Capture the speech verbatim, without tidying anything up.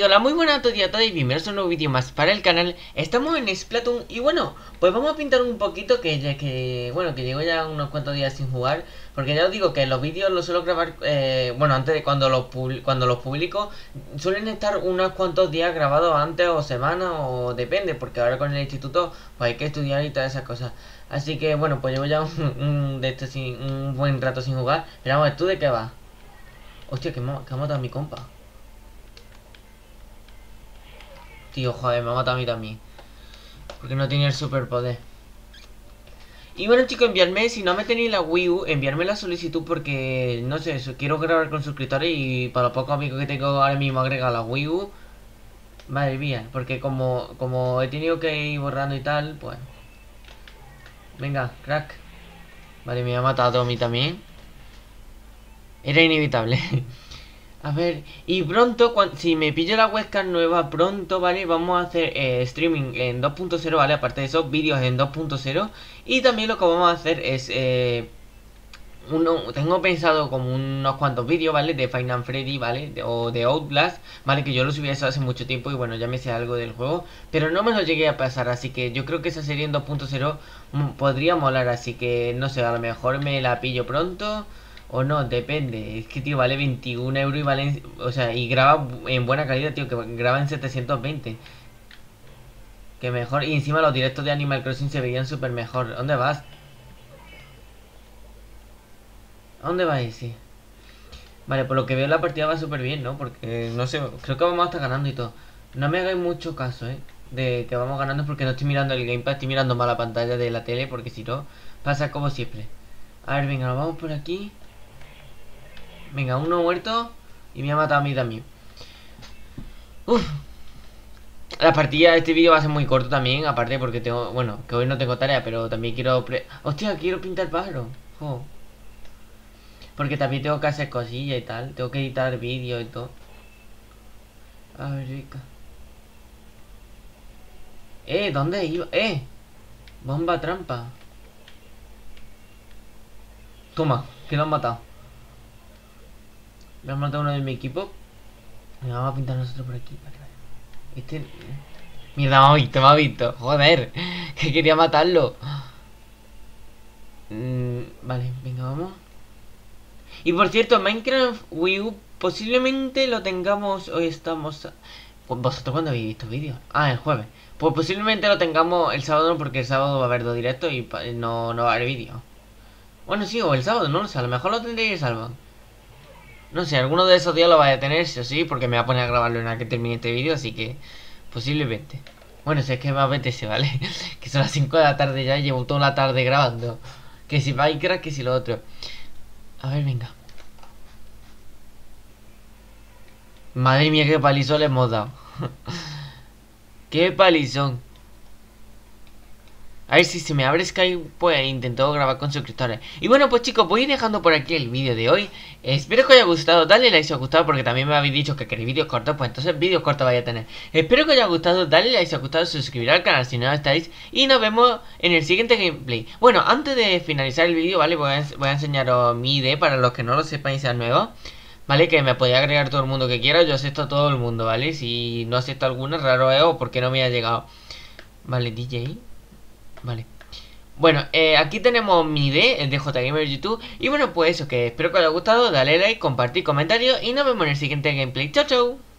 hola, muy buenas a todos y a todas y bienvenidos a un nuevo vídeo más para el canal. Estamos en Splatoon y bueno, pues vamos a pintar un poquito que ya que, bueno, que llevo ya unos cuantos días sin jugar. Porque ya os digo que los vídeos los suelo grabar, eh, bueno, antes de cuando los, cuando los publico, suelen estar unos cuantos días grabados antes o semanas o depende, porque ahora con el instituto pues hay que estudiar y todas esas cosas. Así que bueno, pues llevo ya un, un, de este, sin, un buen rato sin jugar. Pero vamos, ¿tú de qué vas? Hostia, que, me, que ha matado a mi compa. Tío, joder, me ha matado a mí también. Porque no tenía el superpoder. Y bueno, chicos, enviarme, si no me tenéis la Wii U, enviarme la solicitud porque, no sé, eso, quiero grabar con suscriptores y para los pocos amigos que tengo ahora mismo agrega la Wii U. Madre mía, porque como, como he tenido que ir borrando y tal, pues... Venga, crack. Vale, me ha matado a mí también. Era inevitable. A ver, y pronto, cuando, si me pillo la webcam nueva pronto, ¿vale? Vamos a hacer eh, streaming en dos punto cero, ¿vale? Aparte de esos vídeos en dos punto cero. Y también lo que vamos a hacer es... Eh, uno, tengo pensado como unos cuantos vídeos, ¿vale? De Final Freddy, ¿vale? De, o de Outlast, ¿vale? Que yo lo subí eso hace mucho tiempo y bueno, ya me sé algo del juego. Pero no me lo llegué a pasar, así que yo creo que esa serie en dos punto cero podría molar. Así que, no sé, a lo mejor me la pillo pronto... O no, depende. Es que, tío, vale veintiún euros y vale... En, o sea, y graba en buena calidad, tío, que graba en setecientos veinte. Que mejor. Y encima los directos de Animal Crossing se veían súper mejor. ¿Dónde vas? ¿A dónde va ese? Vale, por lo que veo la partida va súper bien, ¿no? Porque, no sé, creo que vamos a estar ganando y todo. No me hagáis mucho caso, ¿eh? De que vamos ganando porque no estoy mirando el gamepad, estoy mirando mal la pantalla de la tele porque si no, pasa como siempre. A ver, venga, nos vamos por aquí. Venga, uno muerto. Y me ha matado a mí también. Uf. La partida de este vídeo va a ser muy corto también. Aparte porque tengo... Bueno, que hoy no tengo tarea. Pero también quiero... Pre Hostia, quiero pintar pájaros. Jo. Porque también tengo que hacer cosillas y tal. Tengo que editar vídeos y todo. A ver, rica. Eh, ¿dónde iba? Eh. Bomba trampa. Toma, que lo han matado. Me han matado uno de mi equipo. Me vamos a pintar nosotros por aquí. Vale, vale. Este... Mierda, me ha visto, me ha visto. Joder, que quería matarlo. Mm, vale, venga, vamos. Y por cierto, Minecraft Wii U posiblemente lo tengamos. Hoy estamos... ¿Vosotros cuándo habéis visto vídeos? Ah, el jueves. Pues posiblemente lo tengamos el sábado porque el sábado va a haber dos directos y no, no va a haber vídeo. Bueno, sí, o el sábado, no lo sé. A lo mejor lo tendréis el sábado. No sé, alguno de esos días lo vaya a tener, sí o sí, porque me voy a poner a grabarlo en la que termine este vídeo, así que posiblemente. Bueno, si es que me apetece, ¿vale? Que son las cinco de la tarde ya y llevo toda la tarde grabando. Que si Minecraft, que si lo otro. A ver, venga. Madre mía, qué palizón le hemos dado. Qué palizón. A ver si se me abre Skype, pues intento grabar con suscriptores. Y bueno, pues chicos, voy a ir dejando por aquí el vídeo de hoy. Espero que os haya gustado, dale like si os ha gustado, porque también me habéis dicho que queréis vídeos cortos, pues entonces vídeos cortos vais a tener. Espero que os haya gustado, dale like si os ha gustado, suscribir al canal si no lo estáis. Y nos vemos en el siguiente gameplay. Bueno, antes de finalizar el vídeo, ¿vale? Voy a, voy a enseñaros mi I D para los que no lo sepan y sean nuevos. ¿Vale? Que me podéis agregar todo el mundo que quiera, yo acepto a todo el mundo, ¿vale? Si no acepto alguna, raro es o porque no me ha llegado. Vale, D J. Vale. Bueno, eh, aquí tenemos mi I D, el de JGamer YouTube. Y bueno, pues eso, que espero que os haya gustado. Dale like, compartir, comentario. Y nos vemos en el siguiente gameplay. Chao, chao.